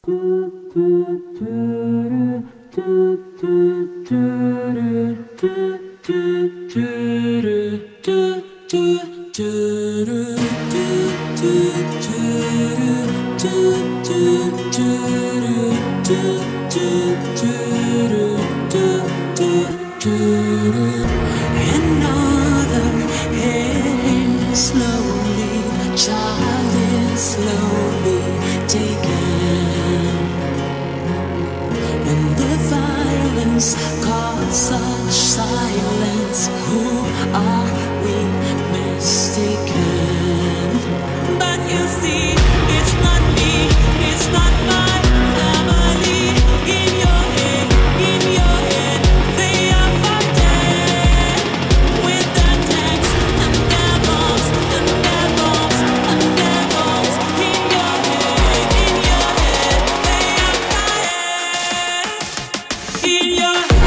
Another heading slowly, child is slowly taken. When the violence caused such silence, who are we mistaken? But you see, it's not me, it's not my family. In your head, they are fighting with their tanks and their bombs and their bombs and their bombs. In your head, they are crying. In your head.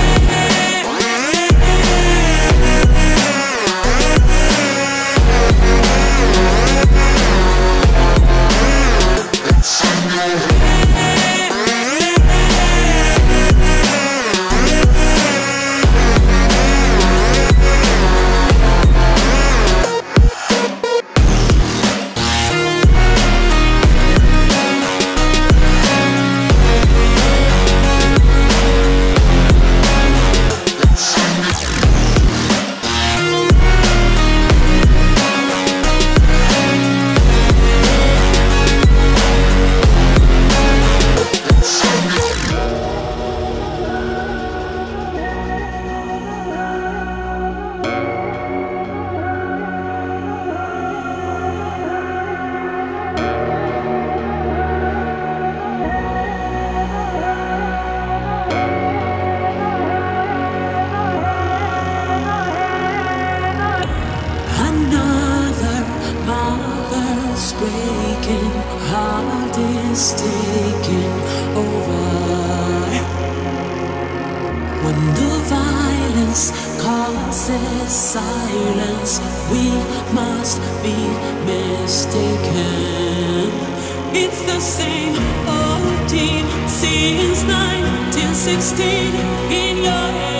Another mother's breaking, heart is taking over. When the violence causes silence, we must be mistaken. It's the same old team since 1916 in your head.